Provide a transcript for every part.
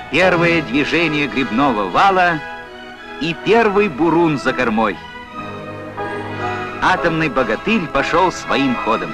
Первое движение грибного вала и первый бурун за кормой. Атомный богатырь пошел своим ходом.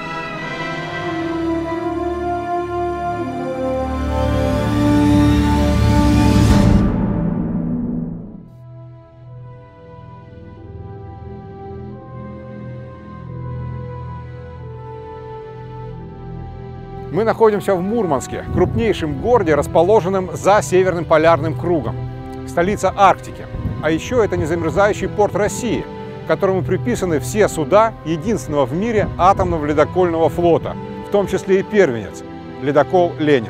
Мы находимся в Мурманске, крупнейшем городе, расположенном за Северным полярным кругом. Столица Арктики. А еще это незамерзающий порт России, которому приписаны все суда единственного в мире атомного ледокольного флота, в том числе и первенец – ледокол «Ленин».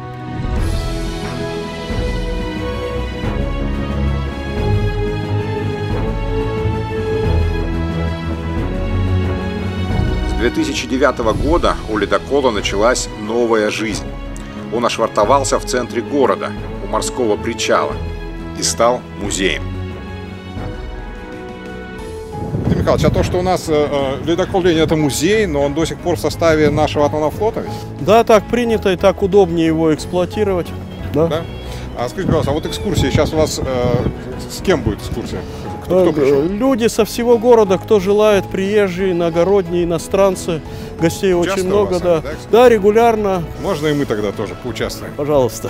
С 2009 года у ледокола началась новая жизнь. Он ошвартовался в центре города, у морского причала, и стал музеем. Дмитрий Михайлович, а то, что у нас ледокол «Ленин» — это музей, но он до сих пор в составе нашего атомного флота ведь? Да, так принято, и так удобнее его эксплуатировать. Да? А скажите, пожалуйста, а вот экскурсии сейчас у вас с кем будет экскурсия? Кто пришел? Люди со всего города, кто желает, приезжие, иногородние, иностранцы, гостей Часто очень много, вас, да. да, Да, регулярно. Можно и мы тогда тоже поучаствуем? Пожалуйста.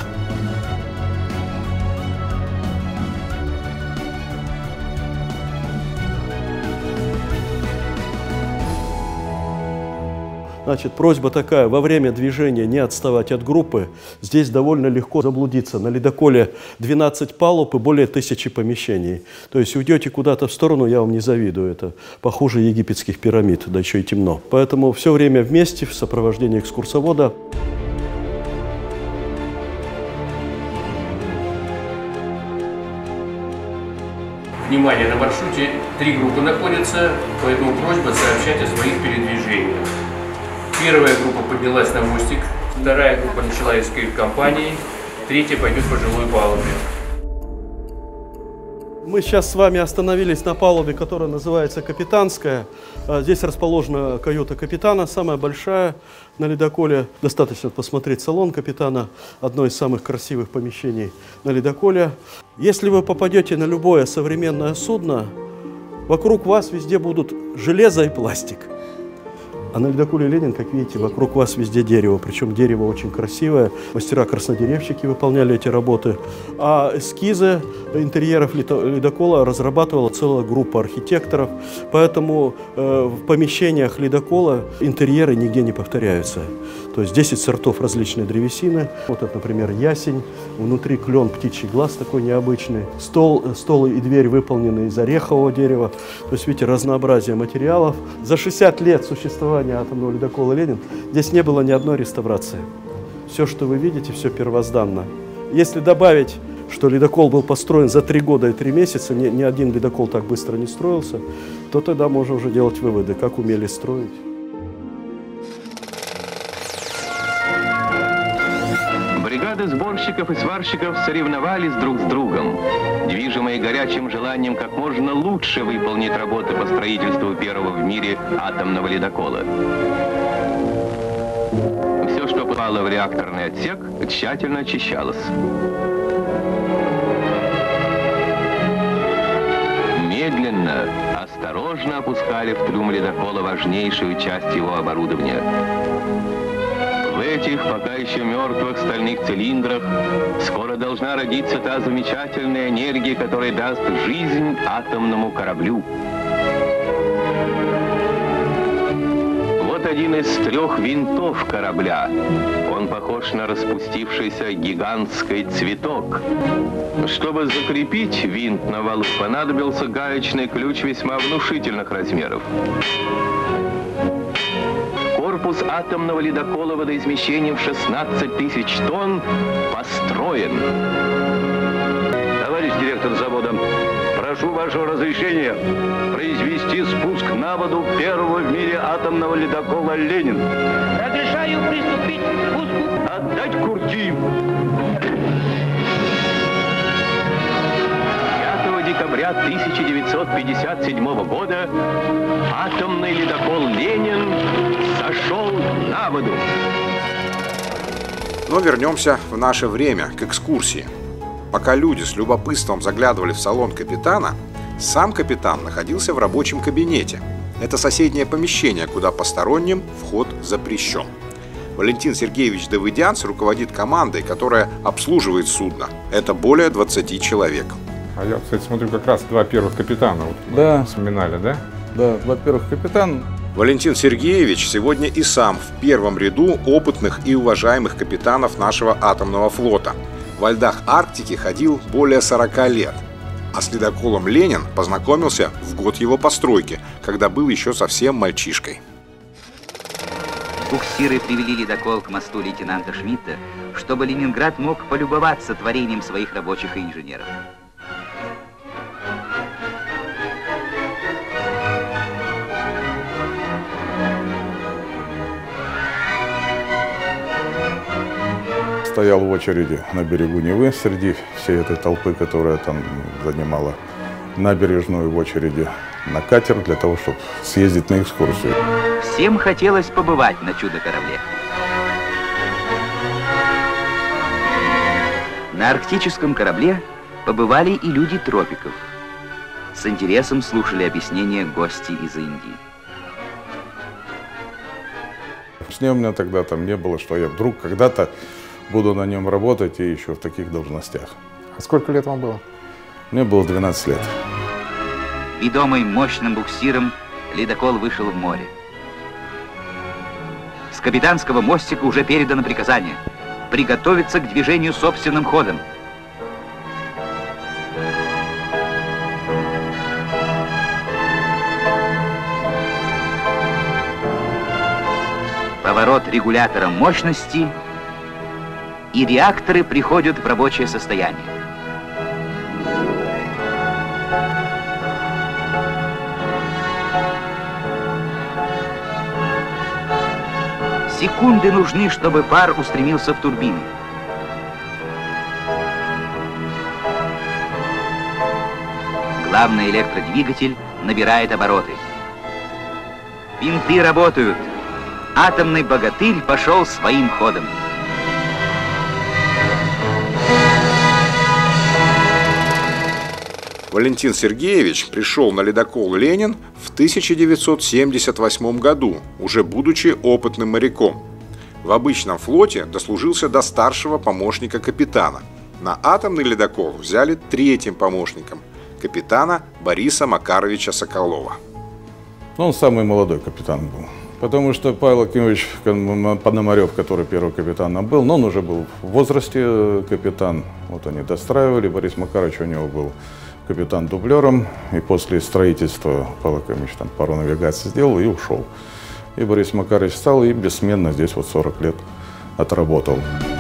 Значит, просьба такая: во время движения не отставать от группы. Здесь довольно легко заблудиться. На ледоколе 12 палуб и более 1000 помещений. То есть уйдете куда-то в сторону, я вам не завидую. Это похуже египетских пирамид, да еще и темно. Поэтому все время вместе в сопровождении экскурсовода. Внимание, на маршруте 3 группы находятся, поэтому просьба сообщать о своих передвижениях. Первая группа поднялась на мостик, вторая группа начала из кают-компании, третья пойдет по жилой палубе. Мы сейчас с вами остановились на палубе, которая называется «Капитанская». Здесь расположена каюта капитана, самая большая на ледоколе. Достаточно посмотреть салон капитана, одно из самых красивых помещений на ледоколе. Если вы попадете на любое современное судно, вокруг вас везде будут железо и пластик. А на ледоколе «Ленин», как видите, вокруг вас везде дерево. Причем дерево очень красивое. Мастера-краснодеревщики выполняли эти работы. А эскизы интерьеров ледокола разрабатывала целая группа архитекторов. Поэтому в помещениях ледокола интерьеры нигде не повторяются. То есть 10 сортов различной древесины. Вот это, например, ясень. Внутри клен, птичий глаз такой необычный. Стол и дверь выполнены из орехового дерева. То есть, видите, разнообразие материалов. За 60 лет существования атомного ледокола «Ленин» здесь не было ни одной реставрации. Все, что вы видите, все первозданно. Если добавить, что ледокол был построен за 3 года и 3 месяца, ни один ледокол так быстро не строился, то тогда можно уже делать выводы, как умели строить. Бригады сборщиков и сварщиков соревновались друг с другом, движимые горячим желанием как можно лучше выполнить работы по строительству первого в мире атомного ледокола. Все, что попало в реакторный отсек, тщательно очищалось. Медленно, осторожно опускали в трюм ледокола важнейшую часть его оборудования. В этих пока еще мертвых стальных цилиндрах скоро должна родиться та замечательная энергия, которая даст жизнь атомному кораблю. Вот один из 3 винтов корабля. Он похож на распустившийся гигантский цветок. Чтобы закрепить винт на валу, понадобился гаечный ключ весьма внушительных размеров. Корпус атомного ледокола водоизмещением в 16 000 тонн построен. Товарищ директор завода, прошу вашего разрешения произвести спуск на воду первого в мире атомного ледокола «Ленин». Разрешаю приступить к спуску. Отдать курки. 5 декабря 1957 года атомный ледокол «Ленин» сошел на воду. Но вернемся в наше время, к экскурсии. Пока люди с любопытством заглядывали в салон капитана, сам капитан находился в рабочем кабинете. Это соседнее помещение, куда посторонним вход запрещен. Валентин Сергеевич Давыдянц руководит командой, которая обслуживает судно. Это более 20 человек. А я, кстати, смотрю, как раз два первых капитана Да. вспоминали, да? Да, во-первых, капитан. Валентин Сергеевич сегодня и сам в первом ряду опытных и уважаемых капитанов нашего атомного флота. Во льдах Арктики ходил более 40 лет. А с ледоколом «Ленин» познакомился в год его постройки, когда был еще совсем мальчишкой. Буксиры привели ледокол к мосту лейтенанта Шмидта, чтобы Ленинград мог полюбоваться творением своих рабочих и инженеров. Стоял в очереди на берегу Невы среди всей этой толпы, которая там занимала набережную, в очереди на катер для того, чтобы съездить на экскурсию. Всем хотелось побывать на чудо-корабле. На арктическом корабле побывали и люди тропиков. С интересом слушали объяснения гости из Индии. С ним у меня тогда там не было, что я вдруг когда-то буду на нем работать и еще в таких должностях. А сколько лет вам было? Мне было 12 лет. Ведомый мощным буксиром, ледокол вышел в море. С капитанского мостика уже передано приказание приготовиться к движению собственным ходом. Поворот регулятора мощности, и реакторы приходят в рабочее состояние. Секунды нужны, чтобы пар устремился в турбины. Главный электродвигатель набирает обороты. Винты работают. Атомный богатырь пошел своим ходом. Валентин Сергеевич пришел на ледокол «Ленин» в 1978 году, уже будучи опытным моряком. В обычном флоте дослужился до старшего помощника капитана. На атомный ледокол взяли третьим помощником – капитана Бориса Макаровича Соколова. Он самый молодой капитан был. Потому что Павел Акимович Пономарев, который первый капитаном был, но он уже был в возрасте капитан. Вот они достраивали, Борис Макарович у него был капитан-дублером, и после строительства Павел Акимович там пару навигаций сделал и ушел. И Борис Макарович стал и бессменно здесь вот 40 лет отработал.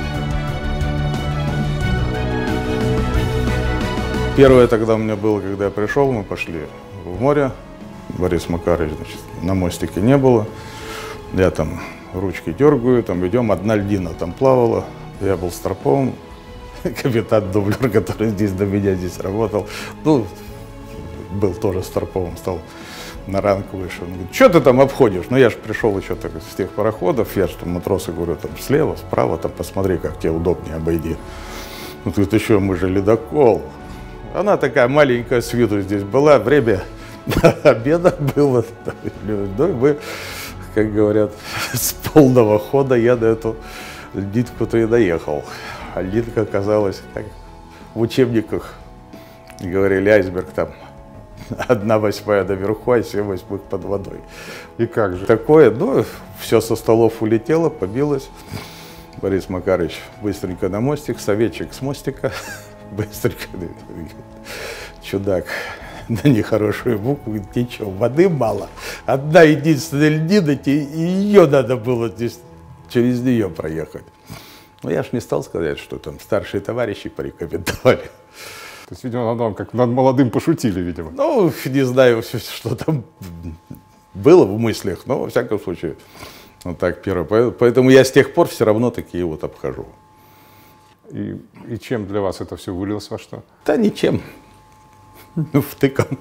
Первое тогда у меня было, когда я пришел, мы пошли в море. Борис Макарович, значит, на мостике не было. Я там ручки дергаю, там идем, одна льдина там плавала. Я был старповым. Капитан-дублер, который здесь до меня здесь работал, ну, был тоже старповым, стал на ранг выше. Он говорит, что ты там обходишь? Ну, я же пришел еще так, с тех пароходов, я же там матросы говорю, там слева, справа, там посмотри, как тебе удобнее, обойди. Ну, тут еще мы же ледокол. Она такая маленькая с виду здесь была, время обеда было. Ну, и мы, как говорят, с полного хода я на эту льдинку-то и доехал. А льдинка оказалась, как в учебниках говорили, айсберг там 1/8 наверху, а 7/8 под водой. И как же? Такое, ну, все со столов улетело, побилось. Борис Макарович быстренько на мостик, советчик с мостика, быстренько, чудак, на нехорошую букву, говорит, ничего, воды мало, одна единственная льдина, и ее надо было здесь, через нее проехать. Ну, я ж не стал сказать, что там старшие товарищи порекомендовали. То есть, видимо, над вам как над молодым пошутили, видимо. Ну, не знаю, что там было в мыслях, но, во всяком случае, вот так первое. Поэтому я с тех пор все равно такие вот обхожу. И чем для вас это все вылилось во что? Да ничем. Ну, втыком.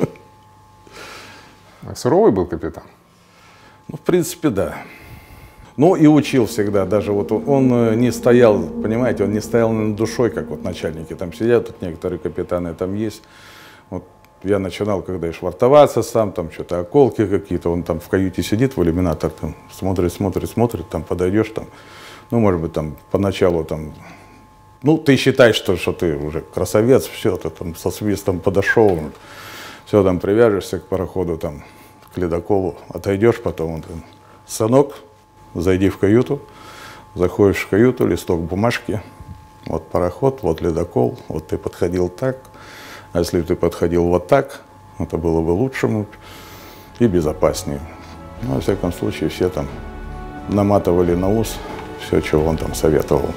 Суровый был капитан? Ну, в принципе, да. Ну и учил всегда, даже вот он не стоял, понимаете, он не стоял над душой, как вот начальники там сидят, тут некоторые капитаны там есть. Вот я начинал, когда и швартоваться сам, там что-то околки какие-то, он там в каюте сидит в иллюминатор, там смотрит, там подойдешь там, ну может быть там поначалу там, ну ты считаешь, что ты уже красавец, все, ты там со свистом подошел, все там привяжешься к пароходу, там к ледоколу, отойдешь потом, он там, сынок, зайди в каюту, заходишь в каюту, листок бумажки, вот пароход, вот ледокол, вот ты подходил так, а если ты подходил вот так, это было бы лучше и безопаснее. Ну, во всяком случае, все там наматывали на ус все, чего он там советовал.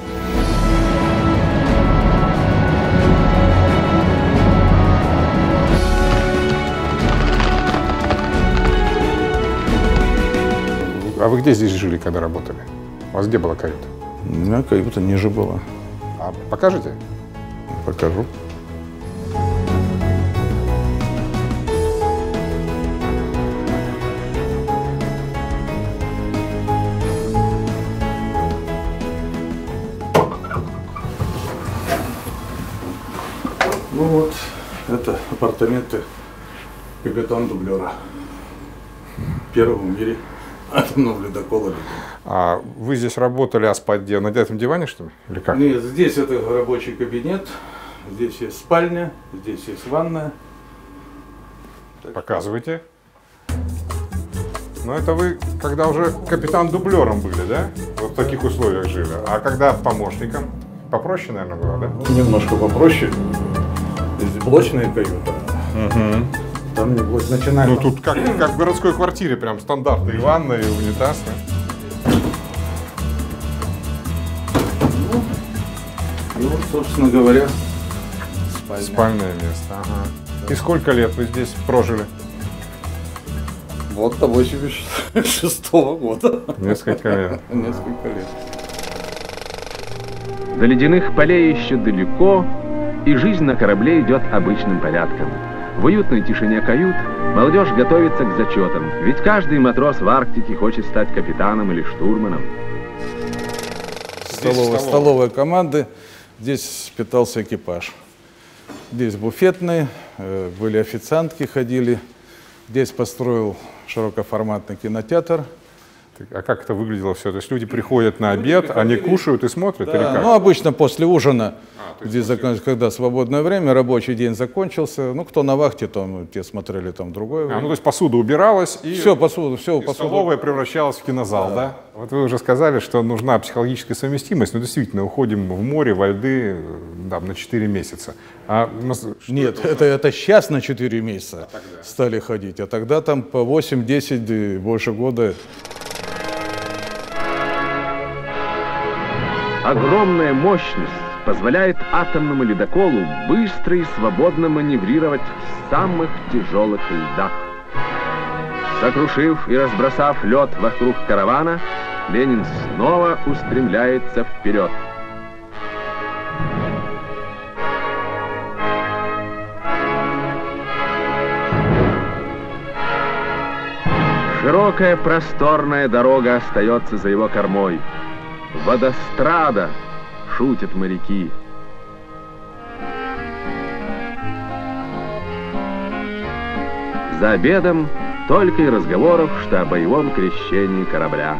А вы где здесь жили, когда работали? У вас где была каюта? У меня каюта ниже была. А покажете? Покажу. Ну вот, это апартаменты капитан-дублера. Первого в мире атомного ледокола. А вы здесь работали, а спать где? На этом диване, что ли? Или как? Нет, здесь это рабочий кабинет, здесь есть спальня, здесь есть ванная. Показывайте. Ну это вы, когда уже капитан-дублером были, да? Вот в таких условиях жили. А когда помощником? Попроще, наверное, было, да? Немножко попроще. Здесь блочная каюта. Угу. Там не блочная. Начинаем. Ну тут как в городской квартире, прям стандартная. И ванна, и унитаз. Да? Ну, собственно говоря, спальня. Спальное место, ага. И сколько лет вы здесь прожили? Вот до 86-го года. Несколько лет. Несколько лет. До ледяных полей еще далеко, и жизнь на корабле идет обычным порядком. В уютной тишине кают молодежь готовится к зачетам, ведь каждый матрос в Арктике хочет стать капитаном или штурманом. Столовая команды, здесь питался экипаж. Здесь буфетные, были официантки, ходили. Здесь построил широкоформатный кинотеатр. А как это выглядело все? То есть люди приходят на обед, они кушают и смотрят? Да, или как? ну обычно после ужина, здесь, когда свободное время, рабочий день закончился, ну кто на вахте, то те смотрели там другое время. Ну то есть посуда убиралась и, посуда. Столовая превращалась в кинозал, да? Вот вы уже сказали, что нужна психологическая совместимость, но действительно уходим в море, во льды на 4 месяца. Нет, это сейчас на 4 месяца стали ходить, а тогда там по 8-10 больше года. Огромная мощность позволяет атомному ледоколу быстро и свободно маневрировать в самых тяжелых льдах. Сокрушив и разбросав лед вокруг каравана, Ленин снова устремляется вперед. Широкая просторная дорога остается за его кормой. Водострада, шутят моряки. За обедом только и разговоров, что о боевом крещении корабля.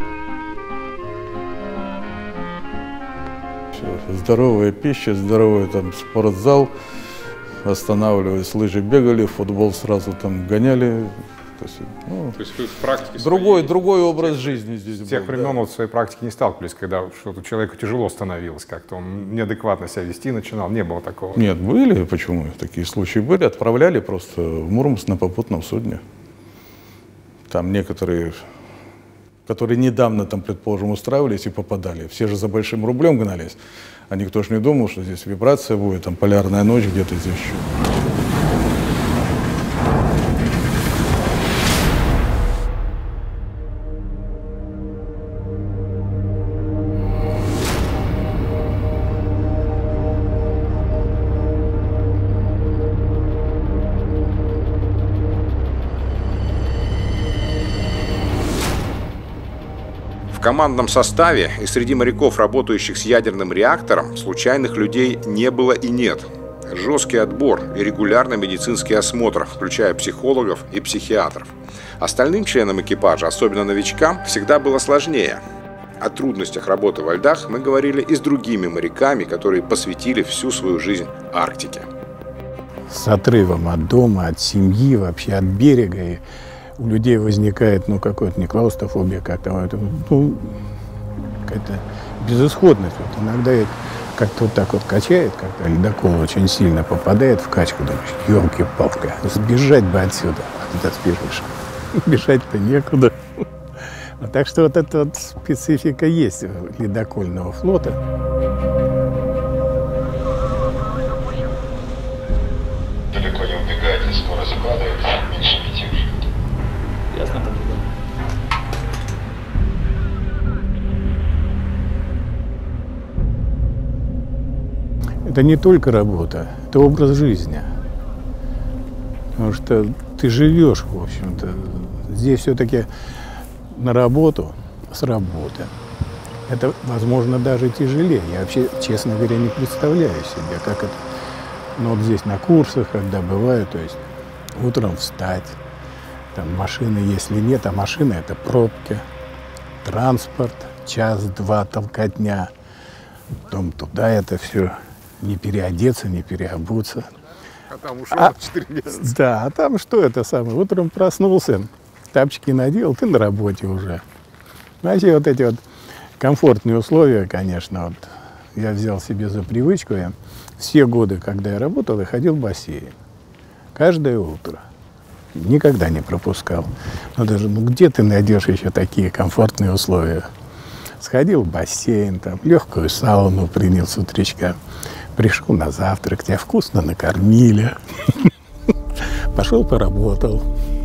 Здоровая пища, здоровый там спортзал. Останавливались, лыжи бегали, футбол сразу там гоняли. То есть вы в практике другой образ жизни здесь был. С тех времен вот в своей практике не сталкивались, когда что-то человеку тяжело становилось, как-то он неадекватно себя вести начинал, не было такого? Нет, были, почему? Такие случаи были, отправляли просто в Мурманск на попутном судне. Там некоторые, которые недавно там, предположим, устраивались и попадали, все же за большим рублем гнались, а никто же не думал, что здесь вибрация будет, там полярная ночь где-то здесь еще. командном составе и среди моряков, работающих с ядерным реактором, случайных людей не было и нет. Жесткий отбор и регулярный медицинский осмотр, включая психологов и психиатров. Остальным членам экипажа, особенно новичкам, всегда было сложнее. О трудностях работы во льдах мы говорили и с другими моряками, которые посвятили всю свою жизнь Арктике. С отрывом от дома, от семьи, вообще от берега. И у людей возникает, какой-то не клаустрофобия, как-то, какая-то безысходность. Вот иногда как-то вот так вот качает, когда ледокол очень сильно попадает в качку, думаешь, елки-палки, сбежать бы отсюда. Куда сбежишь? Бежать-то некуда. Так что вот эта вот специфика есть у ледокольного флота. Далеко не убегайте, скорость падает, меньше летишь. Ясно. Это не только работа, это образ жизни. Потому что ты живешь, в общем-то. Здесь все-таки на работу, с работы. Это, возможно, даже тяжелее. Я вообще, честно говоря, не представляю себе, как это. Но вот здесь на курсах, когда бываю, то есть утром встать, там машины, если нет, а машина — это пробки, транспорт, час-два толкотня, потом туда это все, не переодеться, не переобуться. А там ушел на 4 месяца. Да, а там что это самое? Утром проснулся, тапочки надел, ты на работе уже. Вообще вот эти вот комфортные условия, конечно, вот я взял себе за привычку. Я все годы, когда я работал, я ходил в бассейн. Каждое утро. Никогда не пропускал. Но даже, где ты найдешь еще такие комфортные условия? Сходил в бассейн, там, легкую сауну принял с утречка. Пришел на завтрак, тебя вкусно накормили. Пошел поработал.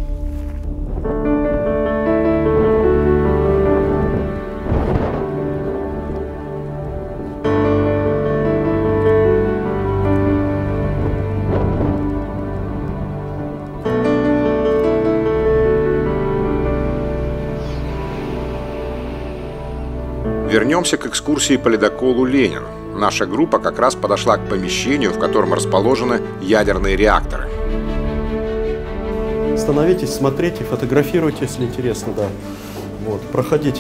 Вернемся к экскурсии по ледоколу «Ленин». Наша группа как раз подошла к помещению, в котором расположены ядерные реакторы. Становитесь, смотрите, фотографируйте, если интересно, да. Вот, проходите.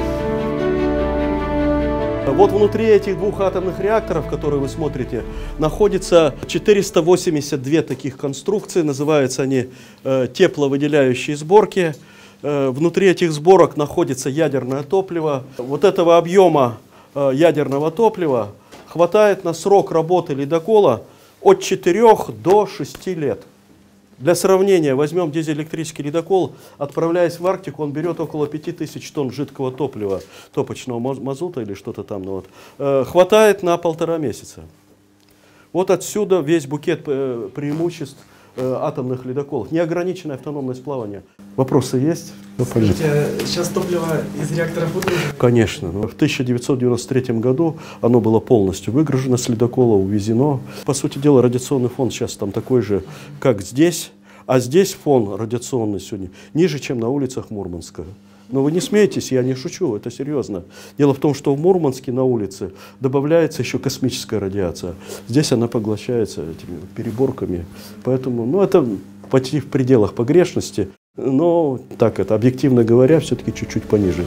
Вот внутри этих двух атомных реакторов, которые вы смотрите, находится 482 таких конструкции. Называются они тепловыделяющие сборки. Внутри этих сборок находится ядерное топливо. Вот этого объема ядерного топлива хватает на срок работы ледокола от 4 до 6 лет. Для сравнения, возьмем дизель-электрический ледокол, отправляясь в Арктику, он берет около 5000 тонн жидкого топлива, топочного мазута или что-то там. Хватает на 1,5 месяца. Вот отсюда весь букет преимуществ атомных ледоколов. Неограниченное автономность плавания. Вопросы есть? Скажите, сейчас топливо из реакторов выгружено? Конечно. В 1993 году оно было полностью выгружено с ледокола, увезено. По сути дела, радиационный фон сейчас там такой же, как здесь. А здесь фон радиационный сегодня ниже, чем на улицах Мурманска. Но вы не смейтесь, я не шучу, это серьезно. Дело в том, что в Мурманске на улице добавляется еще космическая радиация. Здесь она поглощается этими переборками. Поэтому, это почти в пределах погрешности. Но, так это, объективно говоря, все-таки чуть-чуть пониже.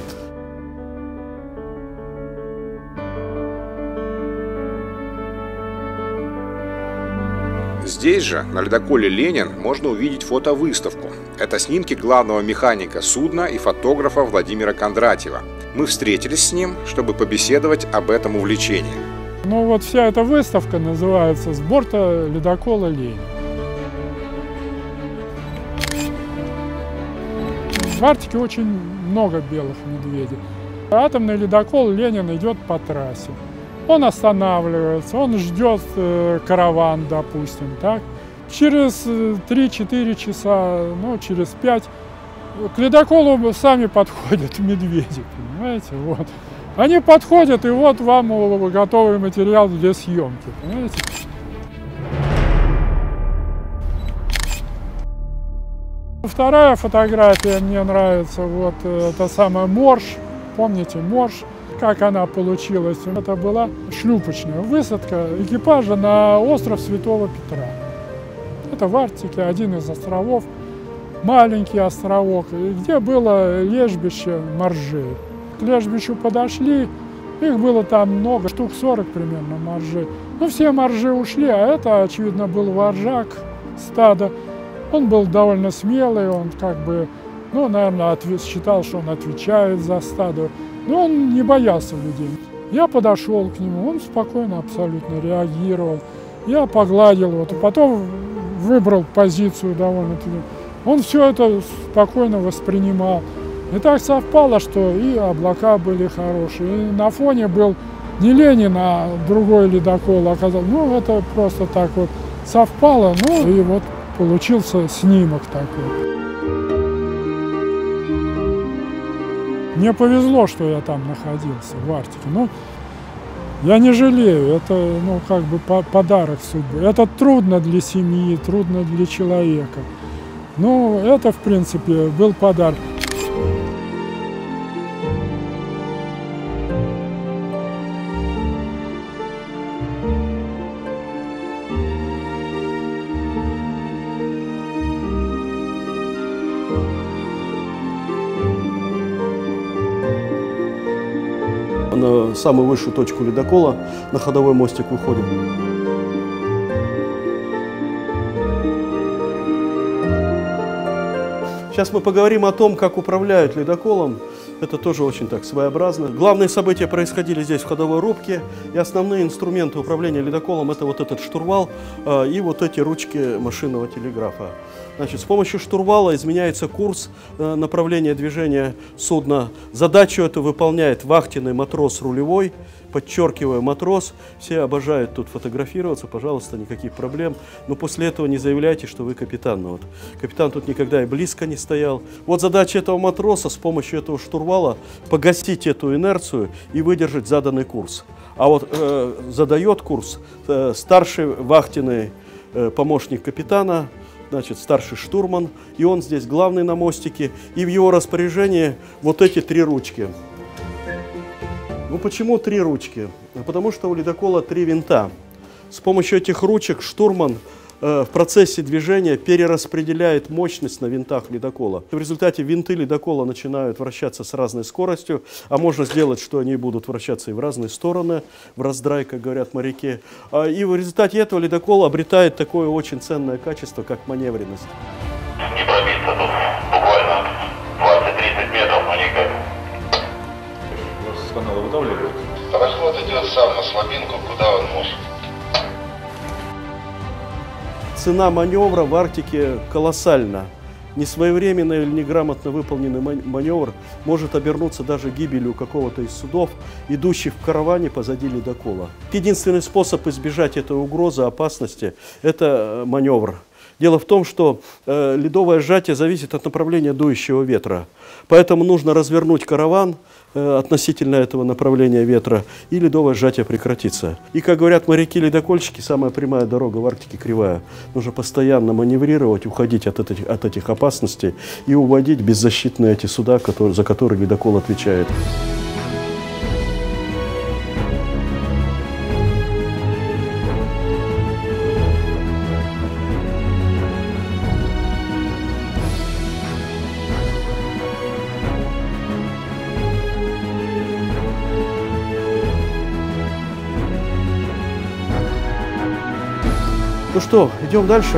Здесь же, на ледоколе «Ленин», можно увидеть фотовыставку. Это снимки главного механика судна и фотографа Владимира Кондратьева. Мы встретились с ним, чтобы побеседовать об этом увлечении. Вот вся эта выставка называется «С борта ледокола «Ленин». В Арктике очень много белых медведей. Атомный ледокол «Ленин» идет по трассе. Он останавливается, он ждет караван, допустим, так. Через 3-4 часа, через 5 к ледоколу сами подходят медведи, понимаете, вот. Они подходят, и вот вам готовый материал для съемки, понимаете. Вторая фотография мне нравится, вот, та самая морж. помните, Морж, как она получилась. Это была шлюпочная высадка экипажа на остров Святого Петра. Это в Арктике, один из островов, маленький островок, где было лежбище моржей. К лежбищу подошли, их было там много, штук 40 примерно моржей. Ну, все моржи ушли, а это, очевидно, был вожак стада. Он был довольно смелый, он как бы, ну, наверное, считал, что он отвечает за стадо. Но он не боялся людей. Я подошел к нему, он спокойно абсолютно реагировал. Я погладил его, потом выбрал позицию довольно-таки. Он все это спокойно воспринимал. И так совпало, что и облака были хорошие. И на фоне был не Ленин, а другой ледокол оказался. Ну, это просто так вот совпало. Ну, и вот получился снимок такой. Мне повезло, что я там находился, в Арктике. Ну, я не жалею, это, ну, как бы подарок судьбы. Это трудно для семьи, трудно для человека. Ну, это, в принципе, был подарок. На самую высшую точку ледокола на ходовой мостик выходим. Сейчас мы поговорим о том, как управляют ледоколом. Это тоже очень так своеобразно. Главные события происходили здесь в ходовой рубке. И основные инструменты управления ледоколом — это вот этот штурвал и вот эти ручки машинного телеграфа. Значит, с помощью штурвала изменяется курс направления движения судна. Задачу эту выполняет вахтенный матрос рулевой. Подчеркиваю, матрос. Все обожают тут фотографироваться, пожалуйста, никаких проблем. Но после этого не заявляйте, что вы капитан. Вот. Капитан тут никогда и близко не стоял. Вот задача этого матроса с помощью этого штурвала погасить эту инерцию и выдержать заданный курс. А вот задает курс старший вахтенный помощник капитана, значит, старший штурман, и он здесь главный на мостике, и в его распоряжении вот эти три ручки. Ну почему три ручки? Потому что у ледокола три винта. С помощью этих ручек штурман в процессе движения перераспределяет мощность на винтах ледокола. В результате винты ледокола начинают вращаться с разной скоростью, а можно сделать, что они будут вращаться и в разные стороны, в раздрай, как говорят моряки. И в результате этого ледокол обретает такое очень ценное качество, как маневренность. Не пробиться тут буквально 20-30 метров, но никак. Вас с канала выдавливают? Расход идет сам на слабинку, куда он может. Цена маневра в Арктике колоссальна. Несвоевременный или неграмотно выполненный маневр может обернуться даже гибелью какого-то из судов, идущих в караване позади ледокола. Единственный способ избежать этой угрозы, опасности – это маневр. Дело в том, что ледовое сжатие зависит от направления дующего ветра. Поэтому нужно развернуть караван относительно этого направления ветра, и ледовое сжатие прекратится. И, как говорят моряки-ледокольщики, самая прямая дорога в Арктике кривая. Нужно постоянно маневрировать, уходить от этих опасностей и уводить беззащитные эти суда, за которые ледокол отвечает. Ну что, идем дальше.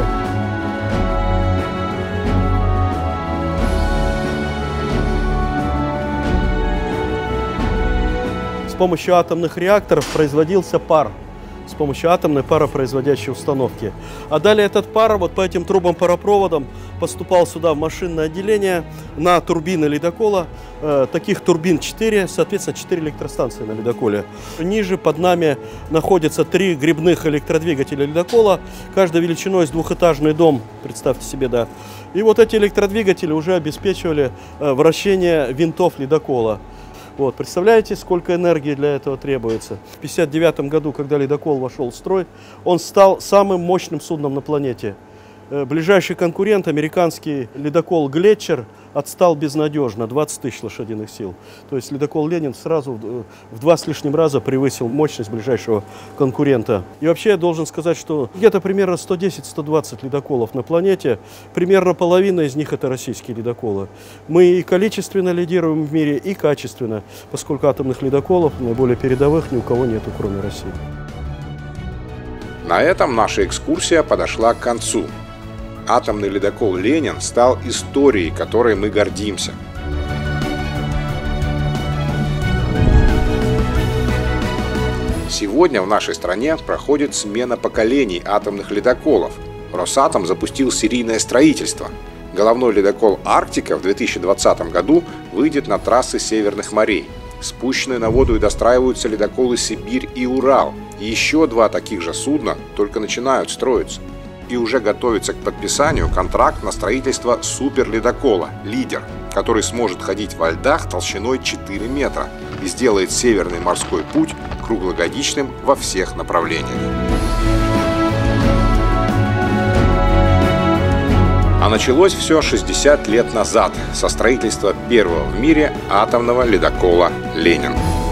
С помощью атомных реакторов производился пар. С помощью атомной паропроизводящей установки. А далее этот пар вот по этим трубам-паропроводам поступал сюда в машинное отделение на турбины ледокола. Таких турбин 4, соответственно 4 электростанции на ледоколе. Ниже под нами находятся 3 грибных электродвигателя ледокола, каждой величиной с двухэтажный дом, представьте себе, да. И вот эти электродвигатели уже обеспечивали вращение винтов ледокола. Вот, представляете, сколько энергии для этого требуется? В 1959 году, когда ледокол вошел в строй, он стал самым мощным судном на планете. Ближайший конкурент, американский ледокол «Глетчер», отстал безнадежно, 20 тысяч лошадиных сил. То есть ледокол «Ленин» сразу в 2 с лишним раза превысил мощность ближайшего конкурента. И вообще я должен сказать, что где-то примерно 110-120 ледоколов на планете, примерно половина из них это российские ледоколы. Мы и количественно лидируем в мире, и качественно, поскольку атомных ледоколов, наиболее передовых, ни у кого нету, кроме России. На этом наша экскурсия подошла к концу. Атомный ледокол «Ленин» стал историей, которой мы гордимся. Сегодня в нашей стране проходит смена поколений атомных ледоколов. Росатом запустил серийное строительство. Головной ледокол «Арктика» в 2020 году выйдет на трассы северных морей. Спущены на воду и достраиваются ледоколы «Сибирь» и «Урал». И еще 2 таких же судна только начинают строиться. И уже готовится к подписанию контракт на строительство суперледокола «Лидер», который сможет ходить во льдах толщиной 4 метра и сделает Северный морской путь круглогодичным во всех направлениях. А началось все 60 лет назад со строительства первого в мире атомного ледокола «Ленин».